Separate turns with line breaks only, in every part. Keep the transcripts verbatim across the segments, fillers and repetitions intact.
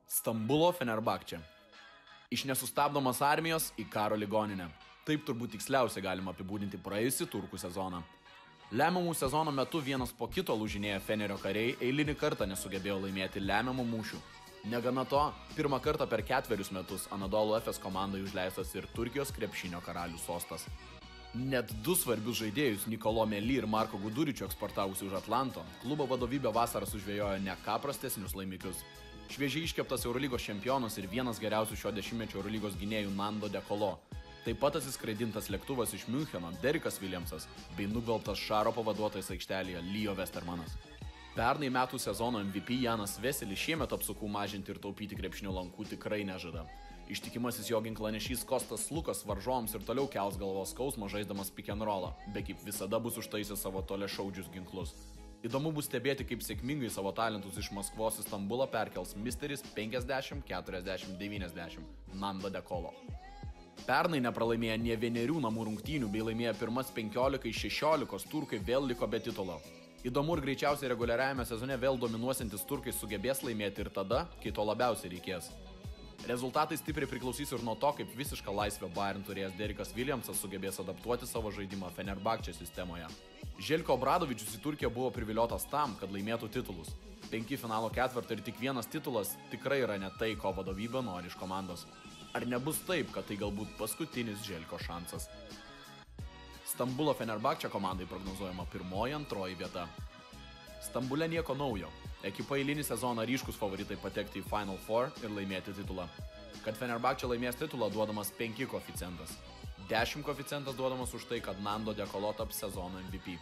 Stambulo Fenerbahče. Iš nesustabdomos armijos į karo ligoninę. Taip turbūt tiksliausiai galima apibūdinti praėjusį turkų sezoną. Lemiamų sezono metu vienas po kito lūžinėję Fenerio kariai eilinį kartą nesugebėjo laimėti lemiamų mūšių. Negana to, pirmą kartą per ketverius metus Anadolu Efes komandai užleistas ir Turkijos krepšinio karalių sostas. Net du svarbius žaidėjus Nikolo Mely ir Marko Guduričio eksportavusi už Atlanto, klubo vadovybė vasarą sužvejojo ne ką prastesnius laimikius. Šviežiai iškeptas Eurolygos čempionas ir vienas geriausių šio dešimtmečio Eurolygos gynėjų Nando De Colo. Taip pat atsiskraidintas lėktuvas iš Miuncheno Derikas Williamsas bei nugvelbtas Šaro pavaduotojas aikštelėje Leo Westermanas. Pernai metų sezono M V P Janas Veselis šiemet apsukų mažinti ir taupyti krepšinio lankų tikrai nežada. Ištikimasis jo ginklanešys Kostas Lukas varžovams ir toliau kels galvos skausmą žaisdamas pick and rollą, bet kaip visada bus užtaisęs savo toliašaudžius ginklus. Įdomu bus stebėti, kaip sėkmingai savo talentus iš Maskvos į Stambulą perkels misteris penkiasdešimt keturiasdešimt devyniasdešimt Nando De Colo. Pernai nepralaimėję nė vienerių namų rungtynių bei laimėję pirmas penkiolika iš šešiolikos turkai vėl liko be titulo. Įdomu ir greičiausiai reguliariajame sezone vėl dominuosantis turkai sugebės laimėti ir tada, kai to labiausiai reikės. Rezultatai stipriai priklausys ir nuo to, kaip visišką laisvę Bayern turėjęs Derikas Williamsas sugebės adaptuoti savo žaidimą Fenerbahče sistemoje. Željko Obradovičius į Turkiją buvo priviliotas tam, kad laimėtų titulus. Penki finalo ketvirtai ir tik vienas titulas tikrai yra ne tai, ko vadovybė nori iš komandos. Ar nebus taip, kad tai galbūt paskutinis Željko šansas? Stambulo Fenerbahče komandai prognozuojama pirmoji, antroji vieta. Stambule nieko naujo. Ekipa eilinį sezoną ryškus favoritai patekti į Final Four ir laimėti titulą. Kad Fenerbahče laimės titulą duodamas penki koeficientas. dešimt koeficientas duodamas už tai, kad Nando De Colo taps sezono M V P.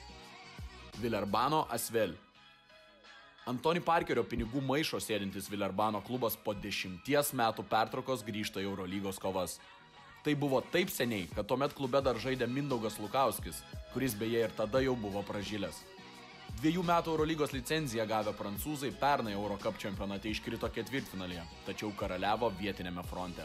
Villerbano Asvel. Antony Parkerio pinigų maišo sėdintis Villerbano klubas po dešimties metų pertraukos grįžta į Eurolygos kovas. Tai buvo taip seniai, kad tuomet klube dar žaidė Mindaugas Lukauskis, kuris beje ir tada jau buvo pražilęs. Dviejų metų Eurolygos licenciją gavę prancūzai pernai Eurocup čempionate iškrito ketvirtfinalyje, tačiau karaliavo vietinėme fronte.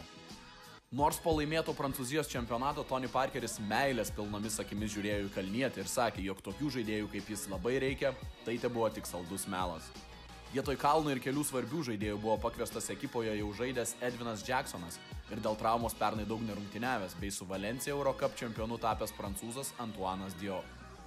Nors po laimėto Prancūzijos čempionato Tony Parkeris meilės pilnomis akimis žiūrėjo į Kalnietį ir sakė, jog tokių žaidėjų kaip jis labai reikia, tai te buvo tik saldus melas. Vietoj Kalno ir kelių svarbių žaidėjų buvo pakviestas ekipoje jau žaidęs Edvinas Jacksonas ir dėl traumos pernai daug nerungtyniavęs, bei su Valencija Eurocup čempionu tapęs prancūzas Antoinas Diop.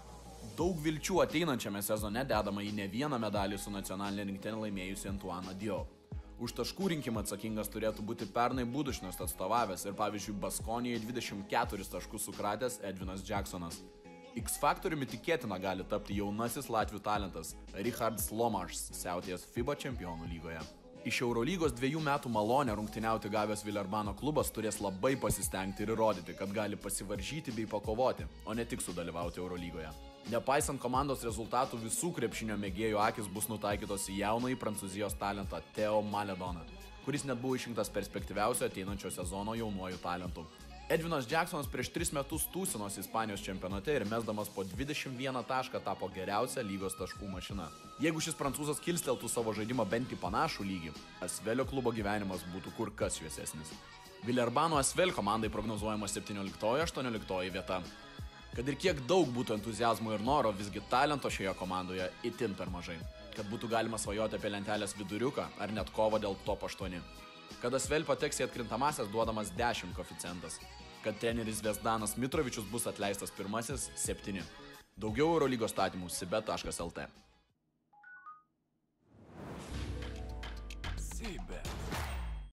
Daug vilčių ateinančiame sezone dedama į ne vieną medalį su nacionalinė rinktinė laimėjusi Antoiną Diop. Už taškų rinkimą atsakingas turėtų būti pernai Budušnost atstovavęs ir pavyzdžiui Baskonijoje dvidešimt keturis taškus sukratęs Edvinas Jacksonas. X faktoriumi tikėtina gali tapti jaunasis latvių talentas Richards Lomašs, siautėjęs FIBA čempionų lygoje. Iš Eurolygos dviejų metų malonę rungtyniauti gavęs Villerbano klubas turės labai pasistengti ir įrodyti, kad gali pasivaržyti bei pakovoti, o ne tik sudalyvauti Eurolygoje. Nepaisant komandos rezultatų, visų krepšinio mėgėjų akis bus nutaikytos į jaunąjį prancūzijos talentą Theo Maledoną, kuris net buvo išrinktas perspektyviausio ateinančio sezono jaunuoju talentu. Edvinas Jacksonas prieš tris metus tūsinosi Ispanijos čempionate ir mesdamas po dvidešimt vieną tašką tapo geriausia lygos taškų mašina. Jeigu šis prancūzas kilsteltų savo žaidimą bent į panašų lygį, Asvelio klubo gyvenimas būtų kur kas šviesesnis. Villerbano Asvel komandai prognozuojama septynioliktoji aštuonioliktoji vieta. Kad ir kiek daug būtų entuziazmo ir noro, visgi talento šioje komandoje itin per mažai. Kad būtų galima svajoti apie lentelės viduriuką ar net kovą dėl top aštuoni. Kad Asvel pateks į atkrintamąsias duodamas dešimt koeficientas. Kad treneris Zvezdanas Mitrovičius bus atleistas pirmasis septyni. Daugiau Eurolygos statymų sibet taškas lt.
Sibet.